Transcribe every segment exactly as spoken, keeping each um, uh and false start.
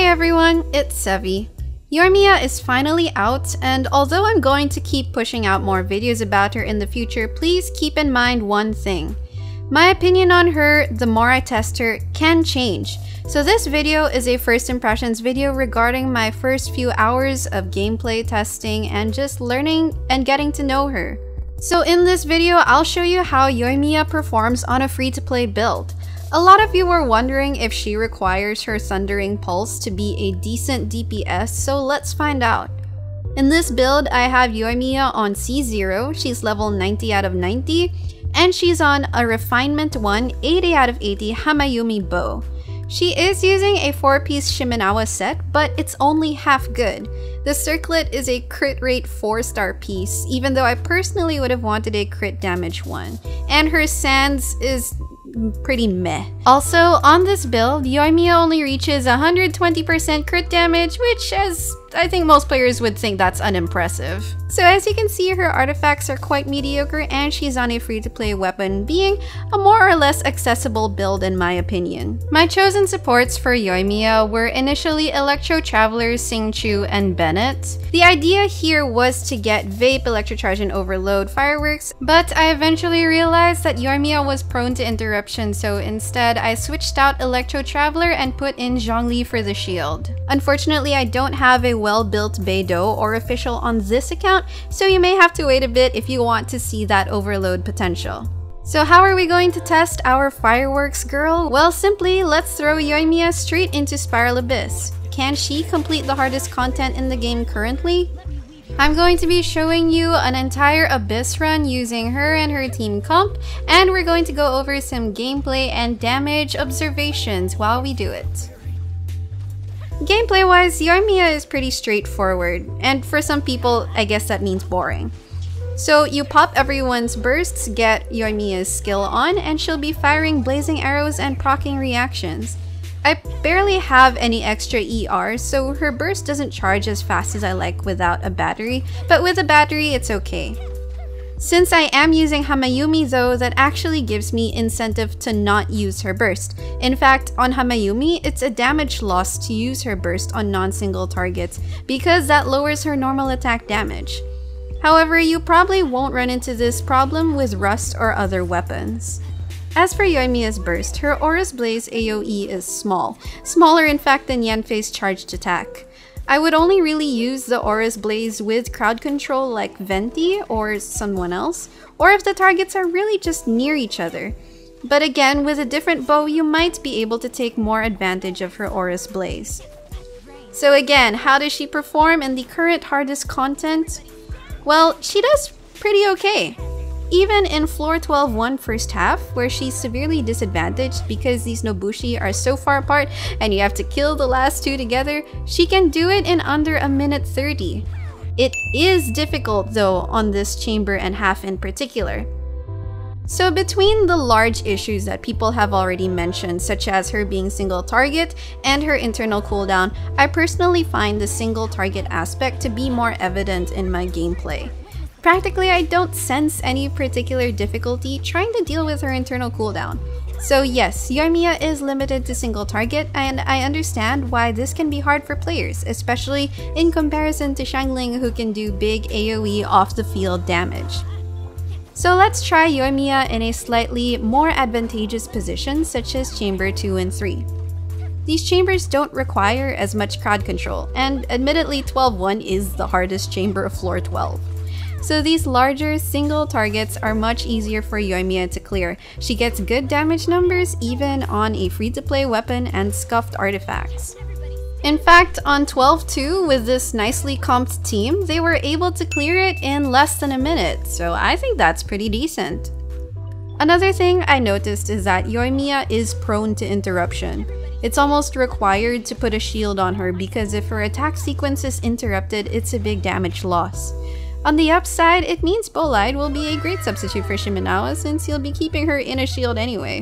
everyone, it's Sevy. Yoimiya is finally out, and although I'm going to keep pushing out more videos about her in the future, please keep in mind one thing. My opinion on her, the more I test her, can change. So this video is a first impressions video regarding my first few hours of gameplay testing and just learning and getting to know her. So in this video, I'll show you how Yoimiya performs on a free-to-play build. A lot of you were wondering if she requires her Thundering Pulse to be a decent D P S, so let's find out. In this build, I have Yoimiya on C zero, she's level ninety out of ninety, and she's on a Refinement one, eighty out of eighty Hamayumi Bow. She is using a four piece Shimenawa set, but it's only half good. The circlet is a crit rate four star piece, even though I personally would have wanted a crit damage one. And her sands is pretty meh. Also, on this build, Yoimiya only reaches one hundred twenty percent crit damage, which, as I think most players would think, that's unimpressive. So as you can see, her artifacts are quite mediocre and she's on a free-to-play weapon, being a more or less accessible build in my opinion. My chosen supports for Yoimiya were initially Electro Traveler, Xingqiu, and Bennett. The idea here was to get Vape, Electrocharge, and Overload fireworks, but I eventually realized that Yoimiya was prone to interruption, so instead I switched out Electro Traveler and put in Zhongli for the shield. Unfortunately, I don't have a well-built Beidou or official on this account, so you may have to wait a bit if you want to see that overload potential. So how are we going to test our fireworks girl? Well, simply, let's throw Yoimiya straight into Spiral Abyss. Can she complete the hardest content in the game currently? I'm going to be showing you an entire Abyss run using her and her team comp, and we're going to go over some gameplay and damage observations while we do it. Gameplay-wise, Yoimiya is pretty straightforward, and for some people, I guess that means boring. So you pop everyone's bursts, get Yoimiya's skill on, and she'll be firing blazing arrows and proccing reactions. I barely have any extra E R, so her burst doesn't charge as fast as I like without a battery, but with a battery it's okay. Since I am using Hamayumi though, that actually gives me incentive to not use her burst. In fact, on Hamayumi, it's a damage loss to use her burst on non-single targets because that lowers her normal attack damage. However, you probably won't run into this problem with Rust or other weapons. As for Yoimiya's burst, her Aura's Blaze A O E is small, smaller in fact than Yanfei's charged attack. I would only really use the Aura's Blaze with crowd control like Venti or someone else, or if the targets are really just near each other. But again, with a different bow, you might be able to take more advantage of her Aura's Blaze. So again, how does she perform in the current hardest content? Well, she does pretty okay. Even in Floor twelve one first half, where she's severely disadvantaged because these Nobushi are so far apart and you have to kill the last two together, she can do it in under a minute thirty. It is difficult though on this chamber and half in particular. So between the large issues that people have already mentioned, such as her being single target and her internal cooldown, I personally find the single target aspect to be more evident in my gameplay. Practically, I don't sense any particular difficulty trying to deal with her internal cooldown. So yes, Yoimiya is limited to single target, and I understand why this can be hard for players, especially in comparison to Xiangling, who can do big A O E off the field damage. So let's try Yoimiya in a slightly more advantageous position, such as Chamber two and three. These chambers don't require as much crowd control, and admittedly twelve one is the hardest chamber of floor twelve. So these larger single targets are much easier for Yoimiya to clear. She gets good damage numbers even on a free-to-play weapon and scuffed artifacts. In fact, on twelve two, with this nicely comped team, they were able to clear it in less than a minute, so I think that's pretty decent. Another thing I noticed is that Yoimiya is prone to interruption. It's almost required to put a shield on her because if her attack sequence is interrupted, it's a big damage loss. On the upside, it means Bolide will be a great substitute for Shimenawa since you'll be keeping her in a shield anyway.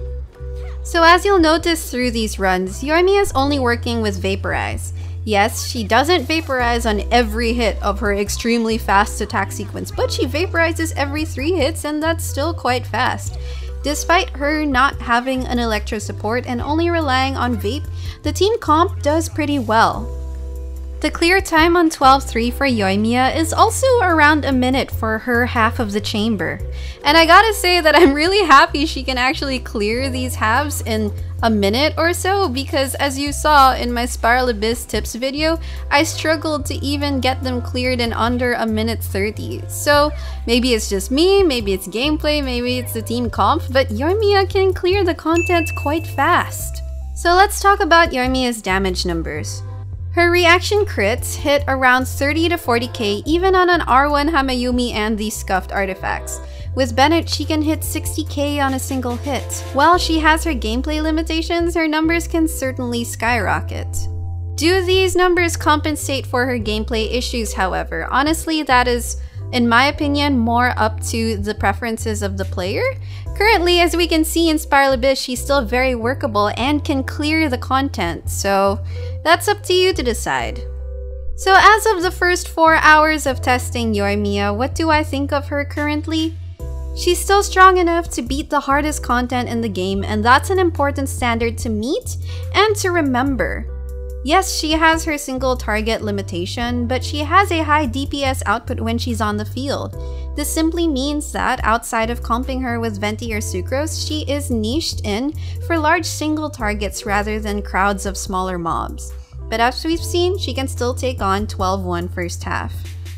So as you'll notice through these runs, Yoimiya is only working with Vaporize. Yes, she doesn't vaporize on every hit of her extremely fast attack sequence, but she vaporizes every three hits and that's still quite fast. Despite her not having an electro support and only relying on vape, the team comp does pretty well. The clear time on twelve three for Yoimiya is also around a minute for her half of the chamber. And I gotta say that I'm really happy she can actually clear these halves in a minute or so, because as you saw in my Spiral Abyss tips video, I struggled to even get them cleared in under a minute thirty. So maybe it's just me, maybe it's gameplay, maybe it's the team comp, but Yoimiya can clear the content quite fast. So let's talk about Yoimiya's damage numbers. Her reaction crits hit around thirty to forty K even on an R one Hamayumi and the scuffed artifacts. With Bennett, she can hit sixty K on a single hit. While she has her gameplay limitations, her numbers can certainly skyrocket. Do these numbers compensate for her gameplay issues, however? Honestly, that is, in my opinion, more up to the preferences of the player. Currently, as we can see in Spiral Abyss, she's still very workable and can clear the content, so that's up to you to decide. So as of the first four hours of testing Yoimiya, what do I think of her currently? She's still strong enough to beat the hardest content in the game, and that's an important standard to meet and to remember. Yes, she has her single target limitation, but she has a high D P S output when she's on the field. This simply means that outside of comping her with Venti or Sucrose, she is niched in for large single targets rather than crowds of smaller mobs. But as we've seen, she can still take on twelve one first half.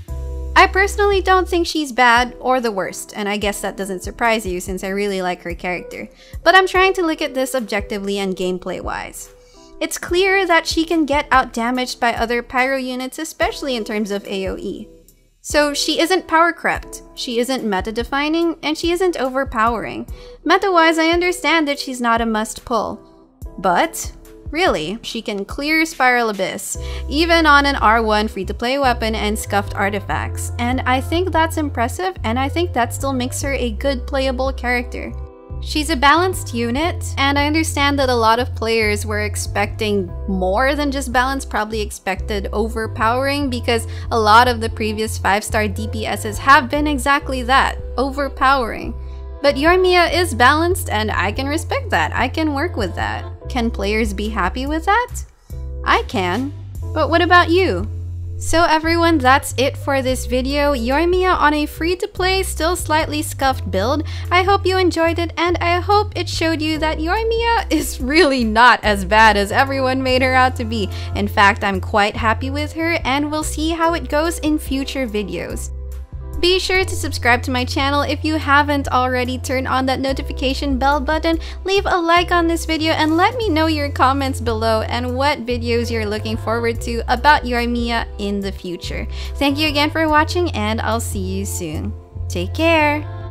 I personally don't think she's bad or the worst, and I guess that doesn't surprise you since I really like her character. But I'm trying to look at this objectively and gameplay-wise. It's clear that she can get out-damaged by other Pyro units, especially in terms of A O E. So she isn't power crept, she isn't meta-defining, and she isn't overpowering. Meta-wise, I understand that she's not a must-pull. But really, she can clear Spiral Abyss, even on an R one free-to-play weapon and scuffed artifacts. And I think that's impressive, and I think that still makes her a good playable character. She's a balanced unit, and I understand that a lot of players were expecting more than just balance, probably expected overpowering, because a lot of the previous five star D P Ss have been exactly that, overpowering. But Yoimiya is balanced, and I can respect that. I can work with that. Can players be happy with that? I can. But what about you? So everyone, that's it for this video. Yoimiya on a free-to-play, still slightly scuffed build. I hope you enjoyed it, and I hope it showed you that Yoimiya is really not as bad as everyone made her out to be. In fact, I'm quite happy with her, and we'll see how it goes in future videos. Be sure to subscribe to my channel if you haven't already. Turn on that notification bell button, leave a like on this video, and let me know your comments below and what videos you're looking forward to about Yoimiya in the future. Thank you again for watching, and I'll see you soon. Take care!